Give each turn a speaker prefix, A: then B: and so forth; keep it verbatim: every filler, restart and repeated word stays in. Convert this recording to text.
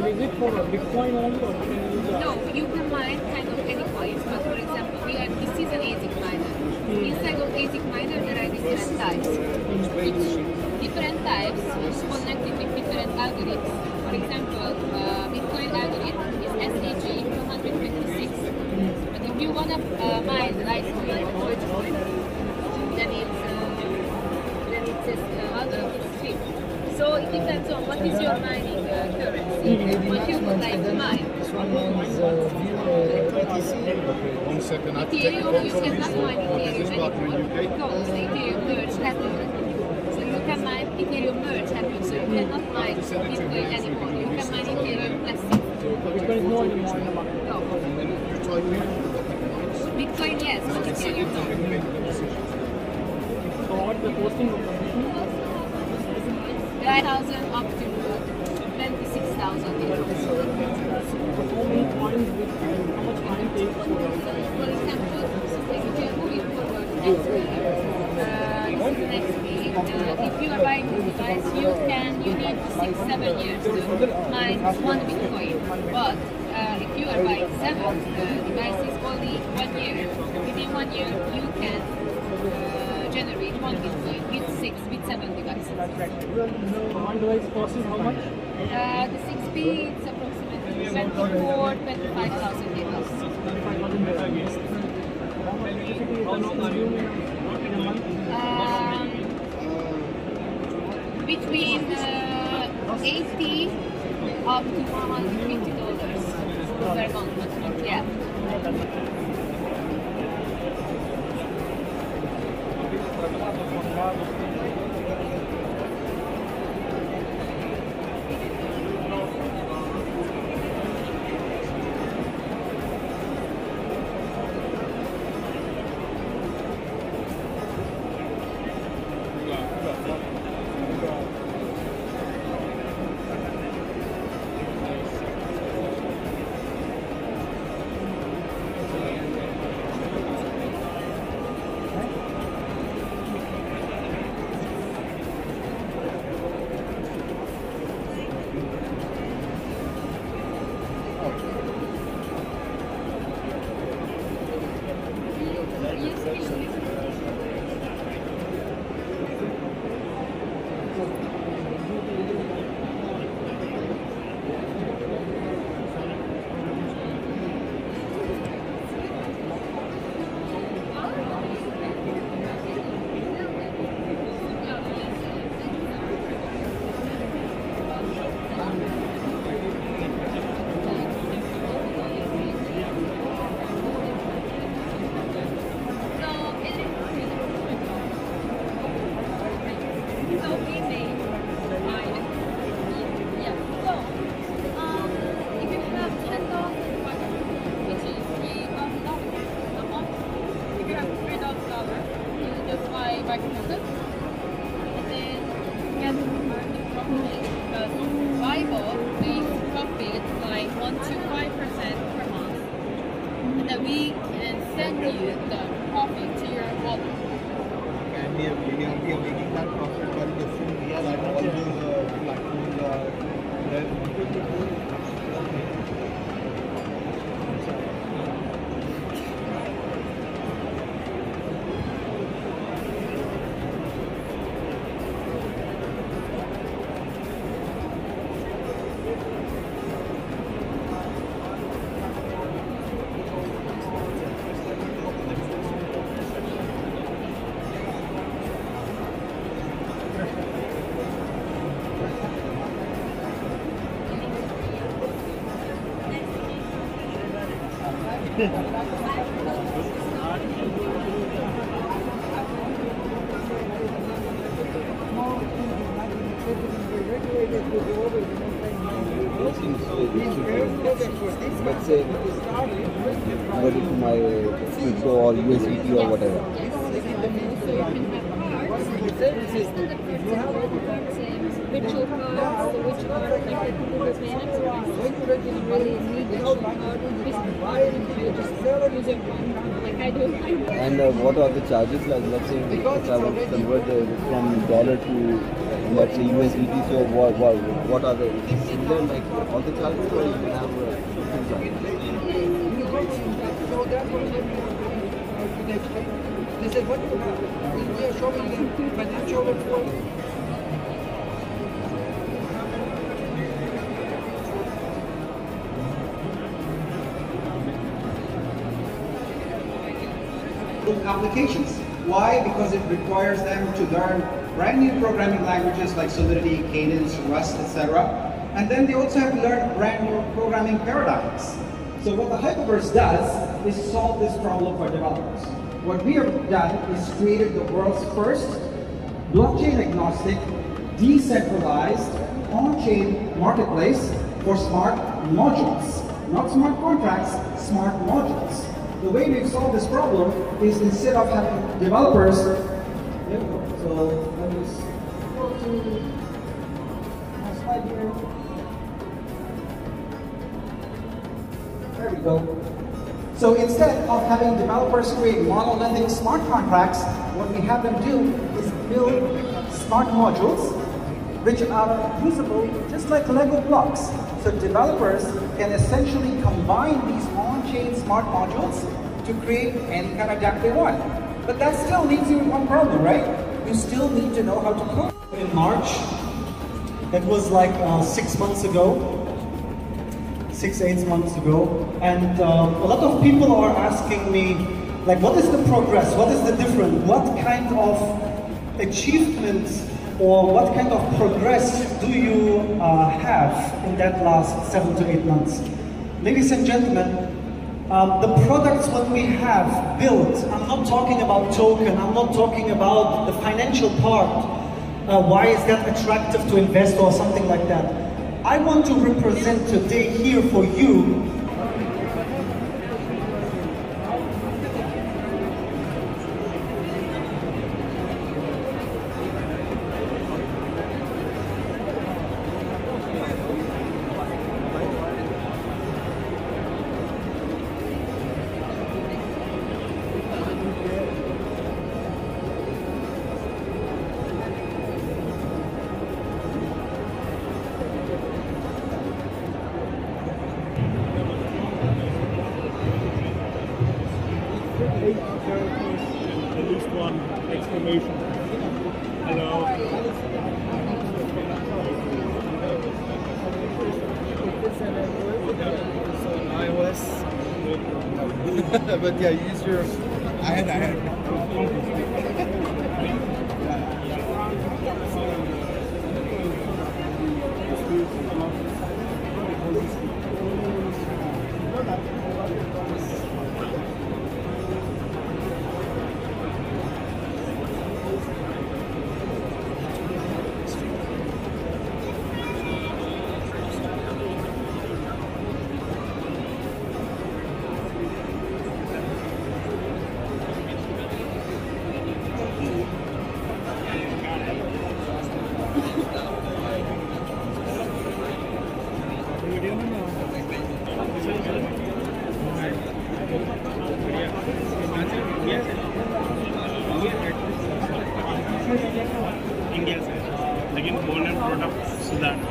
A: is it for Bitcoin only or can you use
B: No, you can mine kind of any coins, but for example, we have this is an ASIC miner. Inside of ASIC miner there are different types. Which different types is connected with different algorithms. For example, uh, Bitcoin algorithm is S A G two fifty-six. But if you wanna uh, mine Litecoin or Dogecoin, then it's uh, then it says uh, other stream. So it depends on what is your mining uh, currency, what you would like to mine.
C: One second, I have to take a
B: Ethereum, you
C: photo of
B: cannot
C: this
B: mine
C: one. This
B: Ethereum
C: partner in
B: anymore
C: U K.
B: because Ethereum merge happened. So you can mine Ethereum merge happened, so you cannot mine Bitcoin anymore. You can mine Ethereum Classic.
A: Bitcoin is no anymore in the market?
B: No.
C: You type in
B: Bitcoin, yes, but Ethereum no.
A: So what the posting of the
B: nine thousand up to twenty-six thousand euros.
A: how many coins with how much time takes for
B: For example, if you are moving forward next week, uh, this is the next week, uh, if you are buying this device, you can, you need six, seven years to mine one Bitcoin. But uh, if you are buying seven uh, devices, only one year. Within one year, you can uh, generate one Bitcoin with six, with seven devices.
A: one device costs how much?
B: Uh, the six P is approximately twenty-four, twenty-five thousand euros. Um, between uh, eighty up to one hundred fifty dollars per month. Yeah.
D: Let's say, but if my crypto or U S D T or whatever.
B: Virtual cards, which are connected to Google Payments, you really need virtual card, business card, and you just use it one, like I do.
D: And uh, what are the charges? Like, let's say if I want to convert the, from dollar to, let's say, U S D T, so what, what, what are the learn like all the classes, or you can have uh, different classes?
A: So that's what they explained. They said, what we are showing them financial report.
E: Applications. Why? Because it requires them to learn brand new programming languages like Solidity, Cadence, Rust, et cetera. And then they also have to learn brand new programming paradigms. So what the Hyperverse does is solve this problem for developers. What we have done is created the world's first blockchain agnostic, decentralized, on-chain marketplace for smart modules. Not smart contracts, smart modules. The way we've solved this problem is instead of having developers, there we go. So let me just go to my slide here. There we go. So instead of having developers create monolithic smart contracts, what we have them do is build smart modules which are usable just like Lego blocks. So developers can essentially combine these on-chain smart modules to create any kind of DApp they want. But that still leaves you with one problem, right? You still need to know how to code.
F: In March, that was like uh, six months ago, six, eight months ago, and uh, a lot of people are asking me, like, what is the progress? What is the difference? What kind of achievements or what kind of progress do you uh, have in that last seven to eight months? Ladies and gentlemen, um, the products what we have built, I'm not talking about token, I'm not talking about the financial part, uh, why is that attractive to invest or something like that. I want to represent today here for you
G: eight characters and at least one exclamation. Hello.
H: iOS. But yeah, use your. I had, I had.
G: India से, लेकिन born and brought up Sudan.